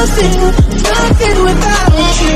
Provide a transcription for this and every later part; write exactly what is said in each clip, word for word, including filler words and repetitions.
nothing, nothing without you.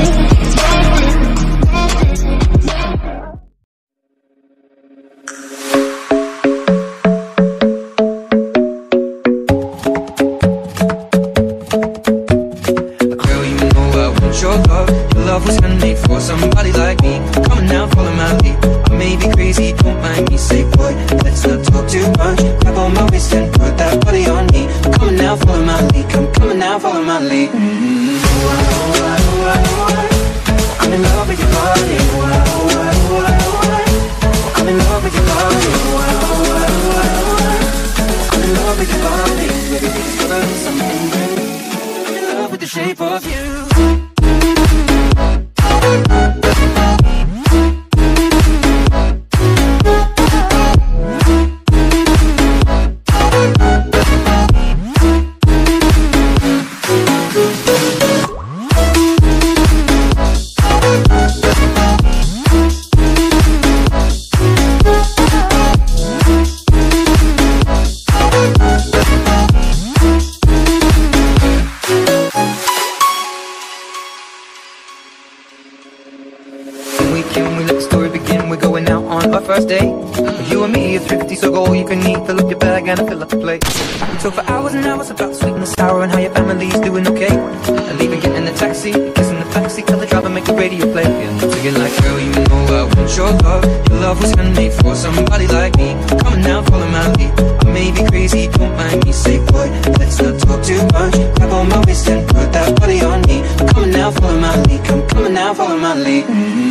Girl, you know I want your love. Your love was handmade for somebody like me. Come on now, follow my lead. I may be crazy, don't mind me. Say boy, let's not talk too much. Grab on my waist and put that body on me. Come on now, follow my lead. Come, come on now, follow my lead. Mm-hmm. Oh, I, oh, I, oh, I, oh, I. I'm in love with your body. Oh, I, oh, I, oh, I, oh, I. I'm in love with your body. Oh, I, oh, I, oh, I, oh, I. I'm in love with your body. Baby, please give us something great. I'm in love with the shape of you. Can we let the story begin? We're going out on our first date. You and me are thrifty, so go all you can eat. Fill up your bag and fill up the plate. We talk for hours and hours about sweet and sour and how your family's doing okay. And even getting in the taxi, kissing the backseat, tell the driver make the radio play. And singing like, girl, you know I want your love. Your love was handmade for somebody like me. Come on now, follow my lead. I may be crazy, don't mind me. Say boy, let's not talk too much. Grab on my waist and put that body on me. Come on now, follow my lead. Come, come on now, follow my lead. Mm-hmm.